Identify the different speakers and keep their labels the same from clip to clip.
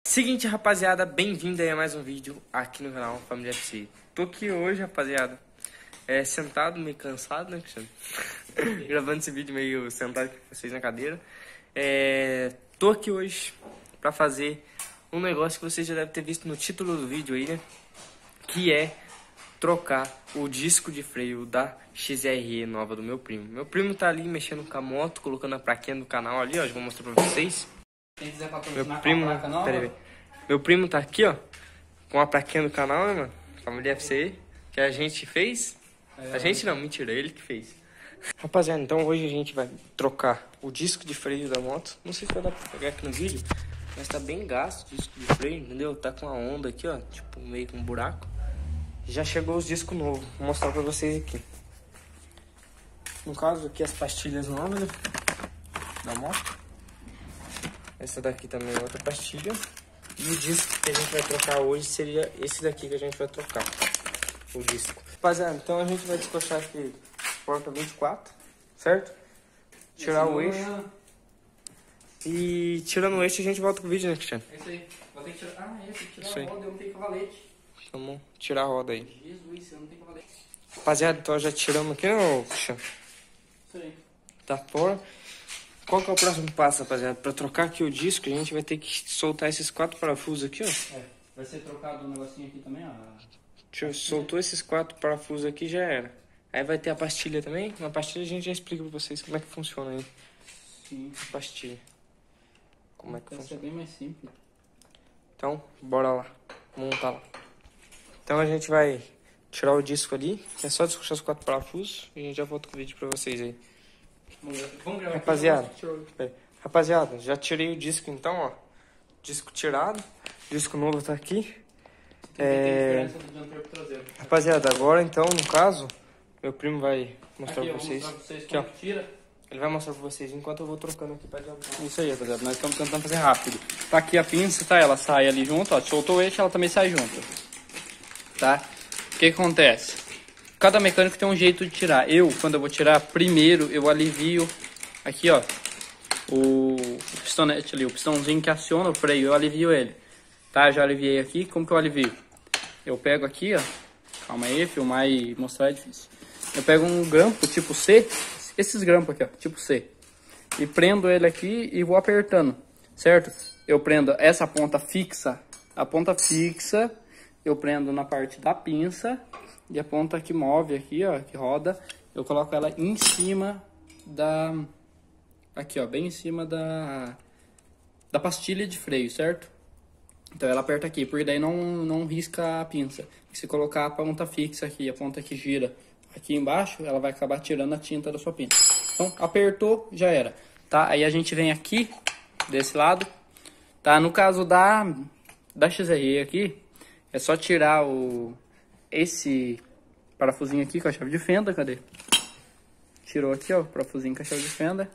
Speaker 1: Seguinte, rapaziada, bem-vindo aí a mais um vídeo aqui no canal Família FC. Tô aqui hoje, rapaziada, sentado, meio cansado, né, Cristiano? Gravando esse vídeo meio sentado aqui com vocês na cadeira. Tô aqui hoje pra fazer um negócio que vocês já devem ter visto no título do vídeo aí, né? Que é trocar o disco de freio da XRE nova do meu primo. Meu primo tá ali mexendo com a moto, colocando a plaquinha do canal ali, ó, já vou mostrar pra vocês.
Speaker 2: Quem quiser
Speaker 1: Meu
Speaker 2: patrocinar
Speaker 1: primo,
Speaker 2: com a placa nova,
Speaker 1: meu primo tá aqui, ó, com a plaquinha do canal, né, mano? Família FC, que a gente fez. A gente não, mentira, ele que fez. Rapaziada, então hoje a gente vai trocar o disco de freio da moto. Não sei se vai dar pra pegar aqui no vídeo, mas tá bem gasto o disco de freio, entendeu? Tá com a onda aqui, ó, tipo meio com um buraco. Já chegou os discos novos, vou mostrar pra vocês aqui. No caso aqui as pastilhas novas, né, da moto. Essa daqui também é outra pastilha. E o disco que a gente vai trocar hoje seria esse daqui que a gente vai trocar. O disco. Rapaziada, então a gente vai descochar aqui porta 24, certo? Tirar o eixo. E tirando o eixo a gente volta pro vídeo, né, Cristiano?
Speaker 2: É isso aí. Vou ter que tirar. Tem que tirar
Speaker 1: Isso
Speaker 2: a
Speaker 1: aí.
Speaker 2: roda, eu não tenho cavalete.
Speaker 1: Vamos tirar a roda aí.
Speaker 2: Jesus, eu não tenho cavalete.
Speaker 1: Rapaziada, então já tiramos aqui, né, Cristiano?
Speaker 2: Isso aí.
Speaker 1: Tá fora. Qual que é o próximo passo, rapaziada? Pra trocar aqui o disco, a gente vai ter que soltar esses 4 parafusos aqui, ó.
Speaker 2: Vai ser trocado um negocinho aqui também, ó.
Speaker 1: Soltou esses 4 parafusos aqui, já era. Aí vai ter a pastilha também. Na pastilha a gente já explica pra vocês como é que funciona aí.
Speaker 2: Sim.
Speaker 1: A pastilha. Como é que
Speaker 2: Vai ser
Speaker 1: funciona.
Speaker 2: bem mais simples.
Speaker 1: Então, bora lá. Montar lá. Então a gente vai tirar o disco ali. É só descochar os 4 parafusos. E a gente já volta com o vídeo pra vocês aí.
Speaker 2: Vamos gravar
Speaker 1: Rapaziada,
Speaker 2: aqui.
Speaker 1: rapaziada, já tirei o disco então, ó. Disco tirado. Disco novo tá aqui.
Speaker 2: Tem diferença do dianteiro pro traseiro.
Speaker 1: Rapaziada, agora então, no caso, meu primo vai mostrar
Speaker 2: Aqui,
Speaker 1: pra
Speaker 2: eu vou
Speaker 1: vocês.
Speaker 2: mostrar pra vocês
Speaker 1: Aqui, ó.
Speaker 2: como que tira.
Speaker 1: Ele vai mostrar pra vocês enquanto eu vou trocando aqui pra adiantar.
Speaker 2: Isso aí, rapaziada. Nós estamos tentando fazer rápido. Tá aqui a pinça, tá? Ela sai ali junto, ó. Soltou o eixo, ela também sai junto. Tá? O que acontece? Cada mecânico tem um jeito de tirar. Eu, quando eu vou tirar, primeiro eu alivio aqui, ó, o pistonete ali, o pistãozinho que aciona o freio, eu alivio ele. Tá? Já aliviei aqui. Como que eu alivio? Eu pego aqui, ó. Calma aí, filmar e mostrar é difícil. Eu pego um grampo tipo C, esses grampos aqui, ó, tipo C, e prendo ele aqui e vou apertando, certo? Eu prendo essa ponta fixa, a ponta fixa, eu prendo na parte da pinça, e a ponta que move aqui, ó, que roda, eu coloco ela em cima da... Aqui, ó, bem em cima da pastilha de freio, certo? Então ela aperta aqui, porque daí não risca a pinça. Se colocar a ponta fixa aqui, a ponta que gira aqui embaixo, ela vai acabar tirando a tinta da sua pinça. Então apertou, já era. Tá? Aí a gente vem aqui, desse lado. Tá? No caso da XRE aqui, é só tirar esse parafusinho aqui com a chave de fenda. Cadê? Tirou aqui, ó, o parafusinho com a chave de fenda.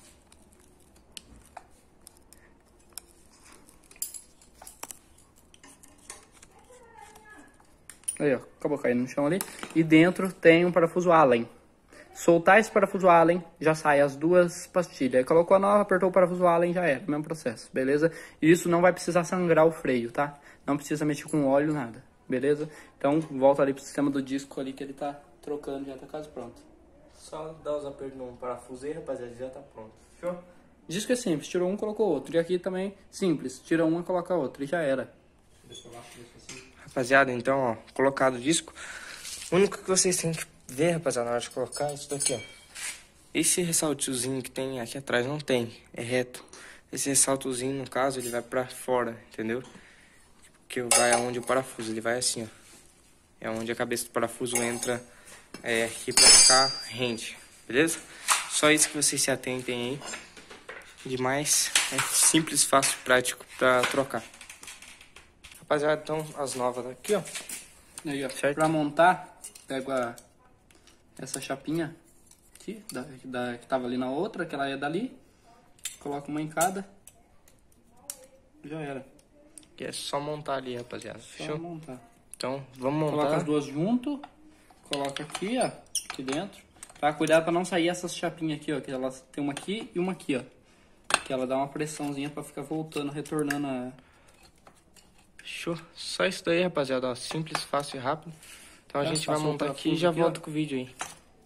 Speaker 2: Aí, ó, acabou caindo no chão ali. E dentro tem um parafuso Allen. Soltar esse parafuso Allen, já sai as duas pastilhas. Aí colocou a nova, apertou o parafuso Allen, já era. Mesmo processo, beleza? E isso não vai precisar sangrar o freio, tá? Não precisa mexer com óleo, nada. Beleza? Então, volta ali pro sistema do disco ali que ele tá trocando, já tá quase pronto.
Speaker 1: Só dar os apertos no parafuso aí, rapaziada, já tá pronto. Fechou?
Speaker 2: Disco é simples, tirou um, colocou outro. E aqui também, simples, tira um e coloca outro. E já era.
Speaker 1: Rapaziada, então, ó, colocado o disco. O único que vocês têm que ver, rapaziada, na hora de colocar é isso daqui, ó. Esse ressaltozinho que tem aqui atrás não tem, é reto. Esse ressaltozinho, no caso, ele vai pra fora, entendeu? Que vai aonde o parafuso, ele vai assim, ó. É onde a cabeça do parafuso entra aqui pra ficar rente, beleza? Só isso que vocês se atentem aí. Demais, é simples, fácil, prático pra trocar. Rapaziada, então as novas aqui, ó.
Speaker 2: Aí, ó,
Speaker 1: Certo.
Speaker 2: pra montar, pego essa chapinha aqui, que tava ali na outra, que ela é dali. Coloco uma em cada. Já era.
Speaker 1: Que é só montar ali, rapaziada.
Speaker 2: Só
Speaker 1: Fechou?
Speaker 2: montar.
Speaker 1: Então, vamos montar.
Speaker 2: Coloca as duas junto. Coloca aqui, ó, aqui dentro. Tá? Cuidado pra não sair essas chapinhas aqui, ó, que elas tem uma aqui e uma aqui, ó. Que ela dá uma pressãozinha pra ficar voltando, retornando
Speaker 1: fechou? Só isso daí, rapaziada, ó, simples, fácil e rápido. Então a gente vai
Speaker 2: passou
Speaker 1: montar
Speaker 2: um
Speaker 1: aqui e já
Speaker 2: aqui,
Speaker 1: volto
Speaker 2: ó.
Speaker 1: com o vídeo aí.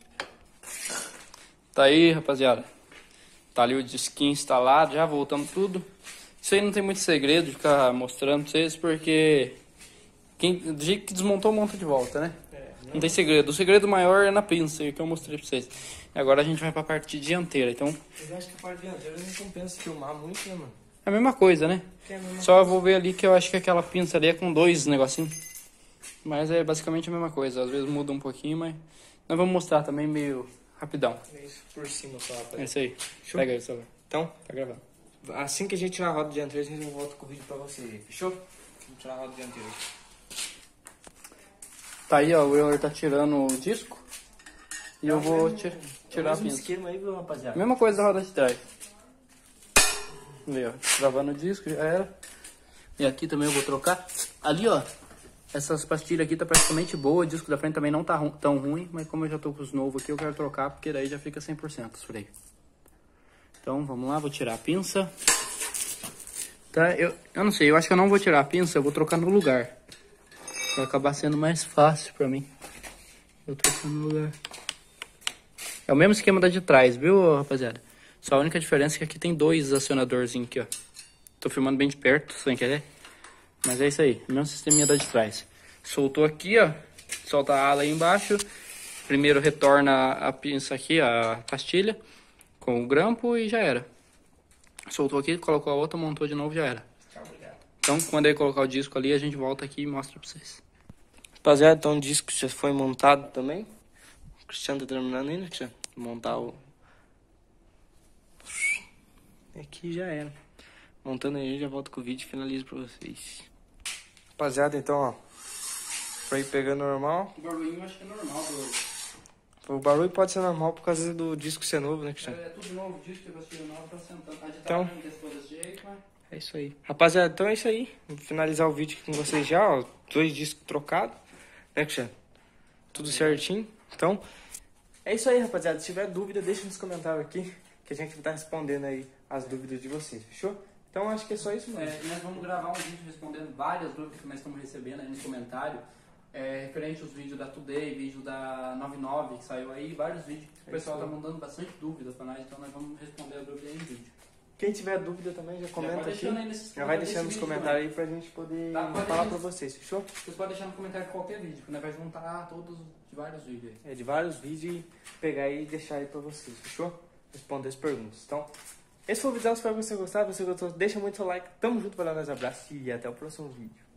Speaker 2: Tá aí, rapaziada. Tá ali o disquinho instalado, já voltamos tudo. Isso aí não tem muito segredo de ficar mostrando pra vocês, porque do jeito que desmontou, monta de volta, né? Não tem segredo. O segredo maior é na pinça, que eu mostrei pra vocês. E agora a gente vai pra parte dianteira, então...
Speaker 1: Eu acho que a parte dianteira não compensa filmar muito, né, mano?
Speaker 2: É a mesma coisa, né?
Speaker 1: É a mesma
Speaker 2: Só eu vou ver ali que eu acho que aquela pinça ali é com 2 negocinhos. Mas é basicamente a mesma coisa. Às vezes muda um pouquinho, mas... Nós vamos mostrar também meio rapidão.
Speaker 1: isso por cima só,
Speaker 2: É
Speaker 1: rapaziada.
Speaker 2: isso aí.
Speaker 1: Fechou?
Speaker 2: Pega aí o celular.
Speaker 1: Então,
Speaker 2: Tá gravando.
Speaker 1: assim que a gente tirar a roda dianteira, a gente volta com o vídeo pra vocês aí, fechou? Vamos tirar a roda dianteira.
Speaker 2: Tá aí, ó. O Euler tá tirando o disco. E eu vou tirar a pinça.
Speaker 1: esquema aí, viu, rapaziada?
Speaker 2: Mesma coisa da roda de trás. Ali, ó. Travando o disco, já era. E aqui também eu vou trocar. Ali, ó. Essas pastilhas aqui tá praticamente boa. O disco da frente também não tá tão ruim. Mas como eu já tô com os novos aqui, eu quero trocar. Porque daí já fica 100% os freios. Então, vamos lá. Vou tirar a pinça. Tá, eu não sei. Eu acho que eu não vou tirar a pinça. Eu vou trocar no lugar. Vai acabar sendo mais fácil pra mim. Eu trocando no lugar. É o mesmo esquema da de trás, viu, rapaziada? Só a única diferença é que aqui tem 2 acionadorzinhos aqui, ó. Tô filmando bem de perto, sem querer. Mas é isso aí, o mesmo sisteminha da de trás. Soltou aqui, ó. Solta a ala aí embaixo. Primeiro retorna a pinça aqui, a pastilha. Com o grampo e já era. Soltou aqui, colocou a outra, montou de novo, já era. Então, quando ele colocar o disco ali, a gente volta aqui e mostra pra vocês.
Speaker 1: Rapaziada, então o disco já foi montado também. O Cristiano tá terminando ainda, Cristiano. Montar o... Aqui já era. Montando aí, já volto com o vídeo e finalizo pra vocês. Rapaziada, então, ó. Foi pegando normal.
Speaker 2: O barulhinho eu acho que é normal,
Speaker 1: O barulho pode ser normal por causa do disco ser novo, né, Cristiano?
Speaker 2: É tudo novo, disco, tem pastilha nova, tá sentando. A de
Speaker 1: Então,
Speaker 2: trás não testou desse jeito, mas...
Speaker 1: é isso aí. Rapaziada, então é isso aí. Vou finalizar o vídeo aqui com vocês já, ó. 2 discos trocados. Né, Cristiano? Tudo certinho. Então, é isso aí, rapaziada. Se tiver dúvida, deixa nos comentários aqui. Que a gente vai estar respondendo aí as dúvidas de vocês, fechou? Então, acho que é só isso mesmo.
Speaker 2: Nós vamos gravar um vídeo respondendo várias dúvidas que nós estamos recebendo aí nos comentários. Referente aos vídeos da Today, vídeo da 99 que saiu aí, vários vídeos. O pessoal tá mandando bastante dúvidas pra nós, então nós vamos responder a dúvida aí em vídeo.
Speaker 1: Quem tiver dúvida também, já comenta aqui. Já vai
Speaker 2: vai
Speaker 1: deixando nos comentários aí pra gente poder falar pra vocês, fechou?
Speaker 2: Vocês podem deixar no comentário qualquer vídeo, que nós vamos juntar todos de vários vídeos aí.
Speaker 1: É de vários vídeos e pegar aí e deixar aí pra vocês, fechou? Responder as perguntas. Então, esse foi o vídeo, espero que você gostar. Se você gostou, deixa muito seu like. Tamo junto, valeu, abraço e até o próximo vídeo.